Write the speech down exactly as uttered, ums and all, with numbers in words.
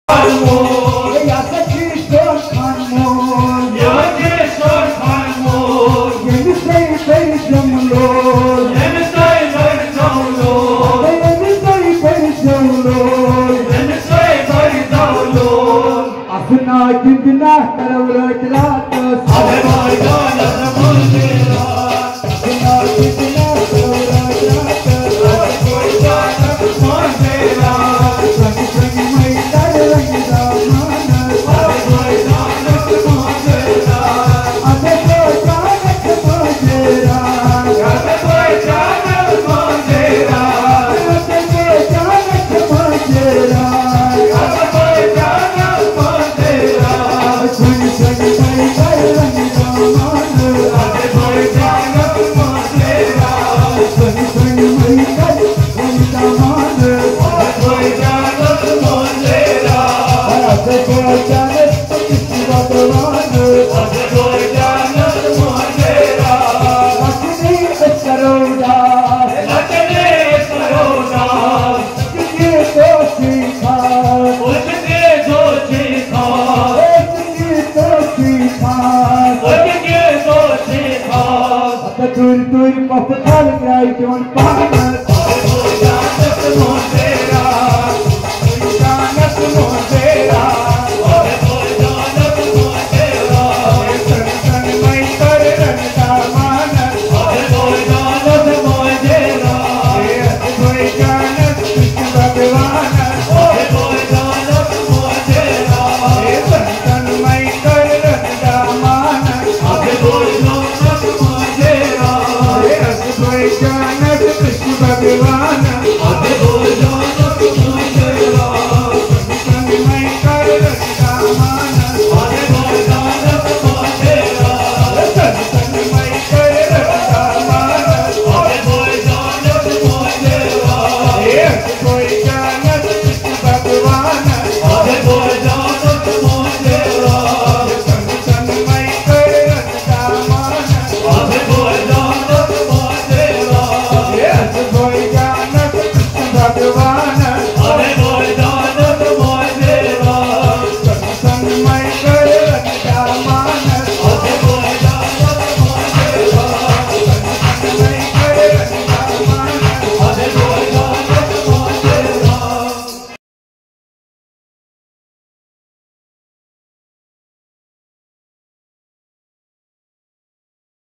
जितना तरवरत रात अरे भाई जान मुंजेरा जितना जितना तरवरत रात अरे कोई जान मुंजेरा संग संग मैं कर रंगदा मान अरे कोई जान मुंजेरा अरे कोई जान मुंजेरा अरे कोई जान मुंजेरा अरे कोई जान मुंजेरा अरे कोई जान मुंजेरा संग संग मैं कर रंगदा मान अरे कोई जान मुंजेरा संग संग मैं कर रंगदा मान अरे कोई जान मुंजेरा अरे कोई जान किसी बात मान अरे कोई जान मुंजेरा लखने करोड़ा लखने करोड़ा किसी तो सीखा उसके जो सीखा उसके तो सीखा उसके तो सीखा अब दूर दूर पपताल ग्राई जोन पाना